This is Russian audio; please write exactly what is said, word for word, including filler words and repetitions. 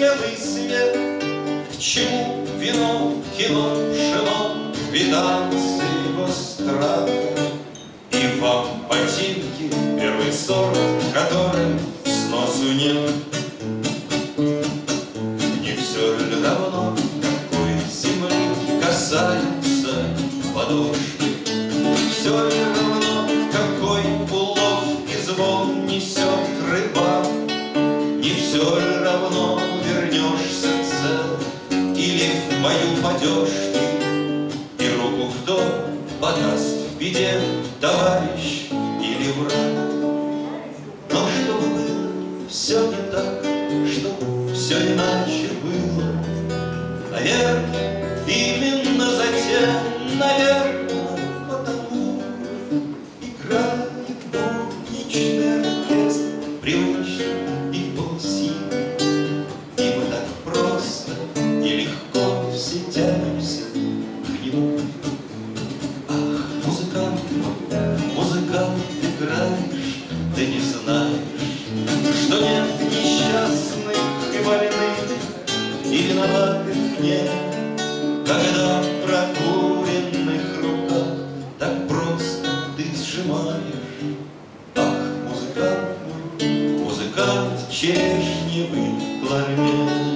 белый свет. К чему вино, кино, шино, квитанции его страха? И вам ботинки, первый сорт, которым сносу нет. Не все ли равно, какой земли касаются подошвы? Все ли равно, какой улов и звон несет рыба? Не все ли равно, вернешься цел или в бою падешь ты? И руку кто подаст в беде, товарищ или враг? Но чтобы было все не так, чтобы все иначе было, наверное, именно затем, наверное, потому играет будничный оркестр привычно и полсилы. И мы так просто и легко все тянемся к нему. Ах, музыкант, музыкант, играешь, ты не знаешь, что нет несчастных и больных, и виноватых нет, когда в прокуренных руках так просто ты сжимаешь. Ах, музыкант, музыкант, черешневый кларнет.